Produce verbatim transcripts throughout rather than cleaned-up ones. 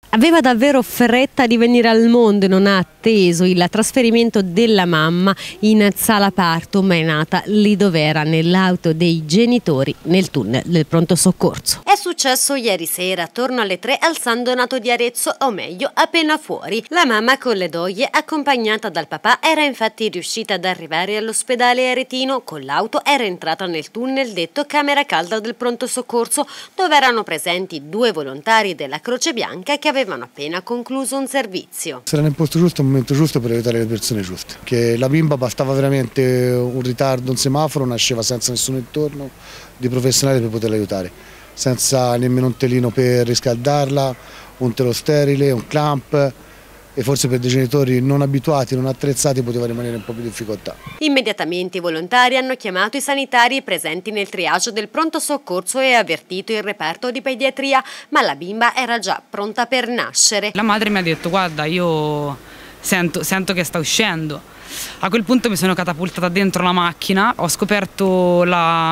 Aveva davvero fretta di venire al mondo e non ha atteso il trasferimento della mamma in sala parto, ma è nata lì dove era, nell'auto dei genitori, nel tunnel del pronto soccorso. È successo ieri sera, attorno alle tre, al San Donato di Arezzo, o meglio, appena fuori. La mamma con le doglie, accompagnata dal papà, era infatti riuscita ad arrivare all'ospedale aretino. Con l'auto era entrata nel tunnel detto camera calda del pronto soccorso, dove erano presenti due volontari della Croce Bianca che avevano avevano appena concluso un servizio. Era nel posto giusto, al momento giusto, per aiutare le persone giuste. Che la bimba bastava veramente un ritardo, un semaforo, nasceva senza nessuno intorno di professionale per poterla aiutare, senza nemmeno un telino per riscaldarla, un telo sterile, un clamp. E forse per dei genitori non abituati, non attrezzati, poteva rimanere un po' più di difficoltà. Immediatamente i volontari hanno chiamato i sanitari presenti nel triage del pronto soccorso e avvertito il reparto di pediatria, ma la bimba era già pronta per nascere. La madre mi ha detto: guarda, io sento, sento che sta uscendo. A quel punto mi sono catapultata dentro la macchina, ho scoperto la,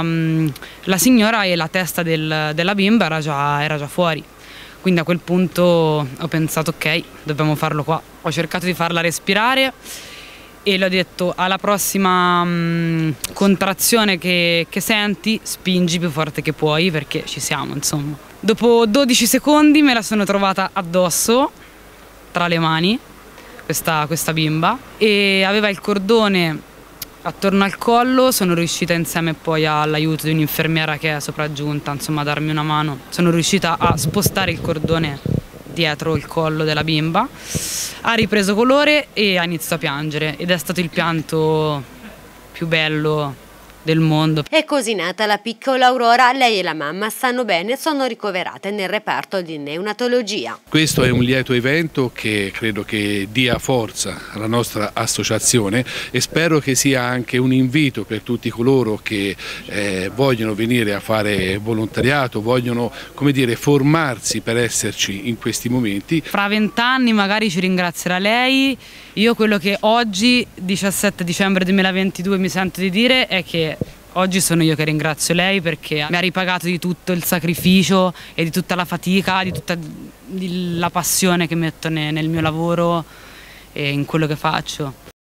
la signora e la testa del, della bimba era già, era già fuori. Quindi a quel punto ho pensato: ok, dobbiamo farlo qua. Ho cercato di farla respirare e le ho detto: alla prossima mh, contrazione che, che senti, spingi più forte che puoi, perché ci siamo, insomma. Dopo dodici secondi me la sono trovata addosso, tra le mani, questa, questa bimba, e aveva il cordone attorno al collo. Sono riuscita, insieme poi all'aiuto di un'infermiera che è sopraggiunta, insomma, a darmi una mano, sono riuscita a spostare il cordone dietro il collo della bimba. Ha ripreso colore e ha iniziato a piangere, ed è stato il pianto più bello del mondo. È così nata la piccola Aurora. Lei e la mamma stanno bene, sono ricoverate nel reparto di neonatologia. Questo è un lieto evento che credo che dia forza alla nostra associazione, e spero che sia anche un invito per tutti coloro che eh, vogliono venire a fare volontariato, vogliono, come dire, formarsi per esserci in questi momenti. Fra vent'anni magari ci ringrazierà lei. Io quello che oggi, diciassette dicembre duemilaventidue, mi sento di dire è che oggi sono io che ringrazio lei, perché mi ha ripagato di tutto il sacrificio e di tutta la fatica, di tutta la passione che metto nel mio lavoro e in quello che faccio.